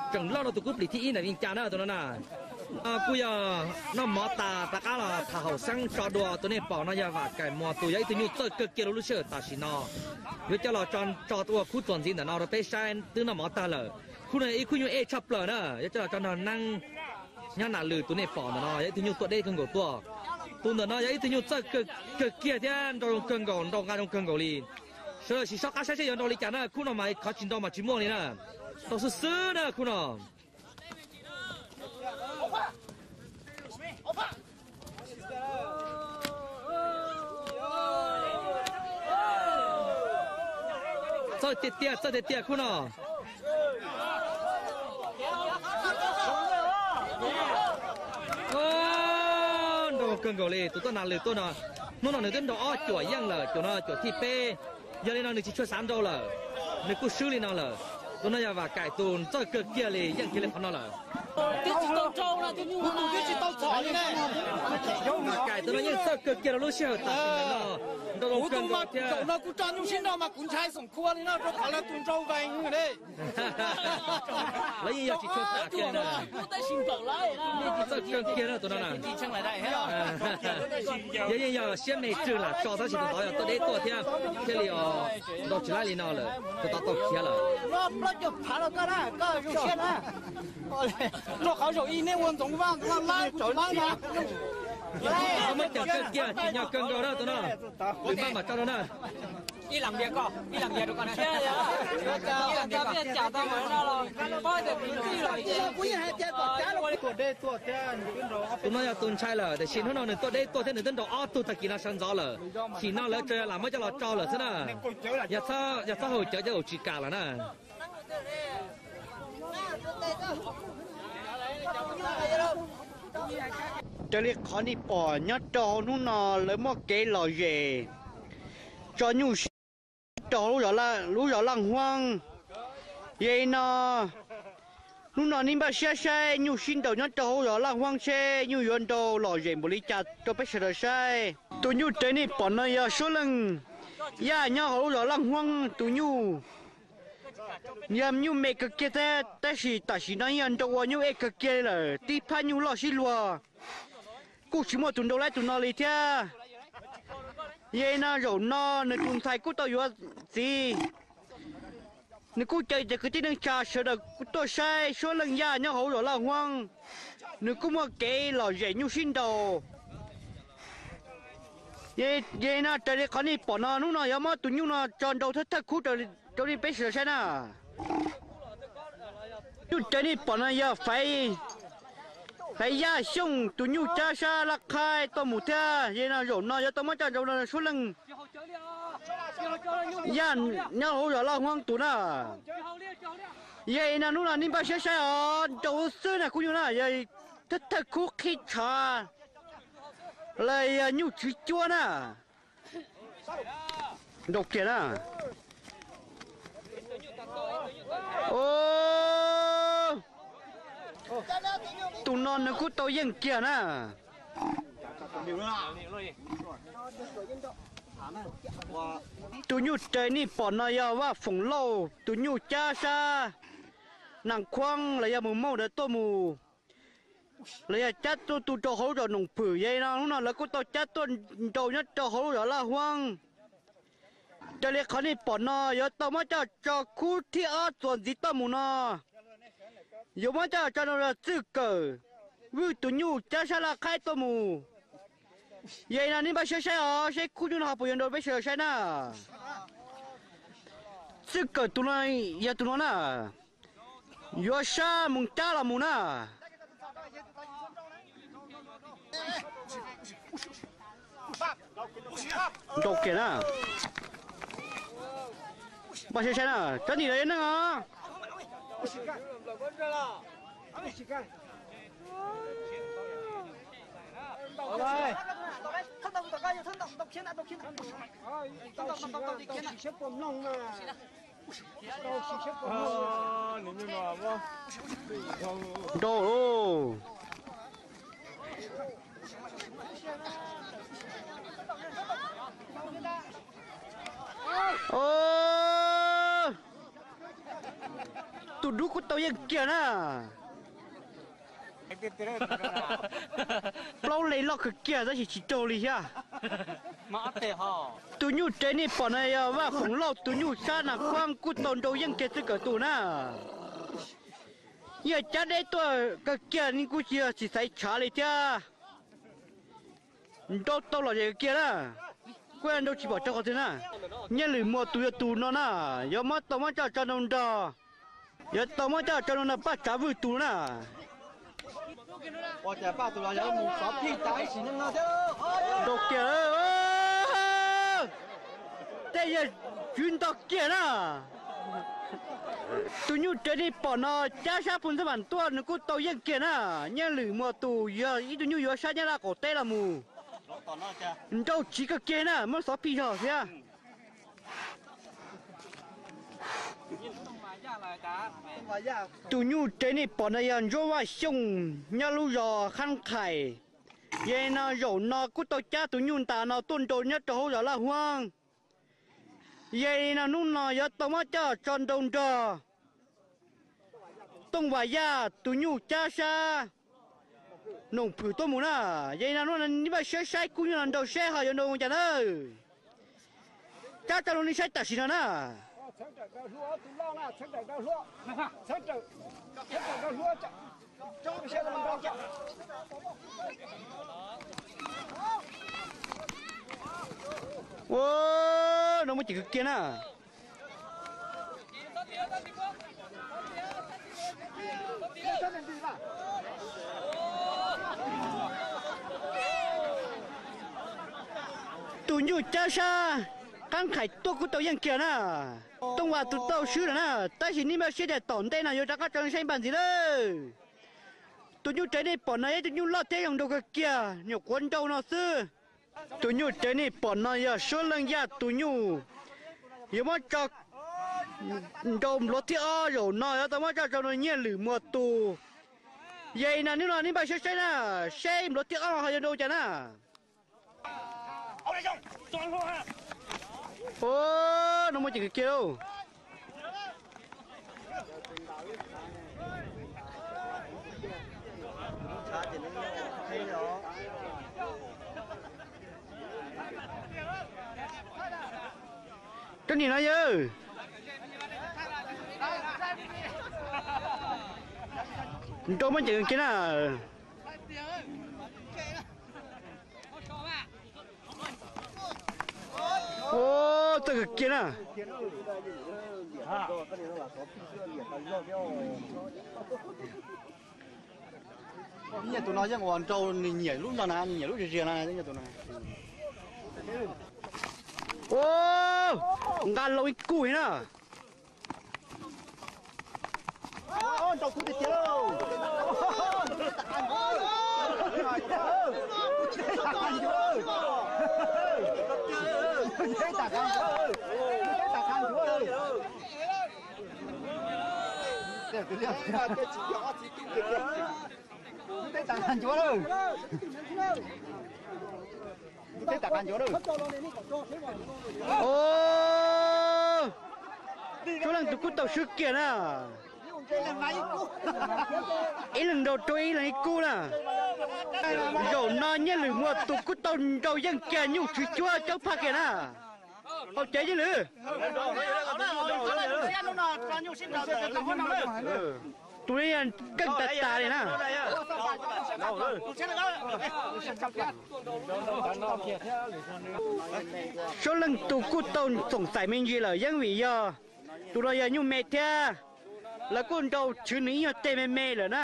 整老了都顾不提呢，人家呢都那กูอย่าน้ำหมอตาตะก้าละถ้าเขาสั่งจอดัวตัวนี้บอกนะอย่าว่าไก่หมอตัวใหญ่ตัวนี้เจอเกี่ยวรู้เชื่อตาสินอเวลาเราจอตัวคู่ตัวจริงแต่เราไปใช้ตัวน้ำหมอตาเลยคู่นี้คู่อยู่ชับเลยนะเวลาเราจอนั่งย่าหน้าลือตัวนี้บอกนะเวลาตัวนี้ตัวได้กันกว่าตัวนั้นเวลาตัวนี้เจอเกี่ยวที่ตรงกันก่อนตรงกันตรงกันก่อนเลย所以是小咖些些人道理讲呢，可能嘛靠近到嘛寂寞的呢，都是死的可能。这点可能。哦，都更高嘞，都到哪里到哪？弄到那点都哦，脚一样了，脚那脚踢背。giờ này nó chỉ cho 3 đô là, nếu cứ xử lý nó là, tôi nói là cải tổ cho cực kia là, những kia là phần nó là. Cái chỉ tao trâu là cái như nào? Cái chỉ tao chọn đi này. Cải tổ nó những cho cực kia là lúc xưa ta nó đâu cần đâu chứ. Nó cũng cho nhung xin đâu mà cũng trái sủng cua đi nó, cho phải là tuần trâu vay như đấy. Lấy gì chỉ cho ta kia nè. Cũng tại xin cậu lại đó. Cho cực kia đó tôi nói là. Chỉ chẳng lại đây hết. Giờ xem này chưa là cho ta chỉ tôi nói tôi để tôi theo cái liệu đâu chỉ lại nào là tôi tao kia là. Nó chụp thả nó cái đó, cái rượu xiên á. Nó khảo rượu y nên quân tổng vang nó lai trời lai mà. Nó mới chẳng cần kia chỉ nhau cần rồi đó tôi nói. Đừng mang mà cho nó nè. Đi làm việc co, đi làm việc được con này. Đi làm việc biết trả tao mà nó rồi. Coi được mình đi rồi. Quý hai tiền bạc giá rồi. Tôi đây tôi tiền cái đó. Tôi nói là tôi sai là để xin nó tôi đây tôi thế này tôi đó tôi thật kỳ là sáng gió là chỉ nó lấy chơi làm mới cho nó cho là thế nào. Giờ sao hồi chở cho chỉ cả là nè. Cho nên khó đi bỏ nhát trò nó lấy một cái lò về cho nhu trò lúc đó là hoang vậy nó lúc nào nín ba xe nhu xin đầu nhát trò đó là hoang xe nhu yuan đầu lò về một lý chặt cho bé sờ xe tụi nhu tới này bỏ nó giờ số lần nhau hậu đó là hoang tụi nhu nhầm nhu mẹ cực kia thế ta chỉ nói nhận đầu nhu e cực kia là tí pha nhu lo xí lùa cú chỉ một tuần đầu lại tuần nào đi theo vậy na rồi nó nên tuần thay cú tao vừa gì nên cú chơi thì cứ tíนึงtrà sữa được cú tôi sai số lần nhau hậu rồi là hoang nên cú mua cái lò dễ nhu xin đầu vậy na trời con đi bỏ nó lúc nào giờ mà tụi nhu nó tròn đầu thất cú trời đi bé sữa sai na tụi trời đi bỏ nó giờ phải ra xong tụi nhu cha sa lạc khai tao một thia vậy nào rồi nó giờ tao mới trả rồi là số lần ya nhau hỗ trợ là hoang tụi nó vậy nào lúc nào nín ba xe xe ở chỗ xưa này cũng như này vậy tất cả khu khi trà lại nhu chỉ chua nè độc kia nè ô tụi non nó cứ tao yên kia nè tụi nhu trời ní bỏ nó giờว่าphồng lâu tụi nhu cha sa nàng khoang là giờ mù màu để tô mù là giờ chát tụi trâu hấu rồi nồng phử vậy nào lúc nào là cứ tao chát tụi trâu nhất trâu hấu rồi là hoang cho nên khó ní bỏ nó giờ tao mới cho khu thi ở tuần gì tao mù nó giờ mới cho nó là tự cờ vui tụi nhu cha sa là khai tô mù vậy là nín ba xe xe khu du học bồi đồ bây giờ xe nè tự cờ tụi này giờ tụi nó nè giờ sa mùng cha là mùng nè đâu kia nè ba xe nè cái gì đấy nè rồi thân đồng tao coi thân đồng độc chiến thân đồng đi chiến xếp bom nông mà đâu xếp bom nông nếu như mà đồ ô tụi đứa của tôi yên kia nè lâu lấy lo cái kia đó chỉ trâu đi ha mà thế hả tụi nhú trên này bọn này và khổng lồ tụi nhú xa là quang cút tồn đâu yên kia cái tụi nè giờ cha đây tôi cái kia nên cút kia chỉ thấy trả lại cha đâu là cái kia nè quen đâu chỉ bảo cho họ thế nè nhớ lười mua tụi nó nè giờ mà tao mà cho nó đó giờ tao mà cho nó bắt trả vui tụi nè 我这把都了有木少皮在一起呢，这。 đồ kia đây giờ chuyên đồ kia nè tụi nhú chơi đi bỏ nó cha sa phun bản tua nó cũng tàu yên kia nè nhớ lử mua tụ giờ ít tụi nhú giờ sa nhá là cổ tê là mù đâu chỉ cái kia nè mất sáu pi rồi thế tụi nhú chơi đi bỏ nó giờ rồiว่า sung nhá lu giờ khăn khải vậy nó rồi nó cũng tàu cha tụi nhú ta nó tuân đồ nhất chỗ giờ là hoang vậy là lúc nào giờ tao mới cho đông trò tông vài ya tụi nhú cha sa nông phử tôi muốn à vậy là nó như vậy sẽ sai cũng như là đầu xe họ giờ đâu chẳng ơi cha tao nó sai ta xin nó wow nó mới chỉ cái kia nè tụi nhú cha sa căng khải tôi cũng tao yên kia nè tông vào tụi tao xứ nè ta chỉ nín mà xí để tổn đây nào giờ ta có chơi bàn gì đấy tụi nhú chơi đi bỏ này tụi nhú lo thế dùng đâu cái kia nhiều quân đâu nó xứ tụi nhú chơi đi bỏ này giờ số lần ya tụi nhú giờ mà cho đâu lót thì rồi nói tao mà cho nó nhẹ lử mua tù vậy nè nếu nào nín bà xe nè xe lót thì họ giờ đâu chả nè ô nó mới chỉ cái kêu cái gì nói chứ tôi mới chỉ cái nào ô tôi cái kia nè nhà tụi nó chứ còn trâu nhảy lúc nào nè nhảy lúc gì nè nhà tụi nó ô ngàn lôi cùi nè ô trâu cùi chết đâu ô chỗ lần tụi cút tàu sức kia nè ý lần đầu tôi là cô nè rồi nó nhớ lử mua tụi cút tàu đầu dân kia nhung chửi chúa cháu pha kia nè họ chạy chứ lử tụi này cân tạt tà này nè số lần tụi cút tàu sòng sài mình gì là dân vì do tụi nó giờ nhung mệt thế là con đâu chứ ní nhá tê mê mê rồi nè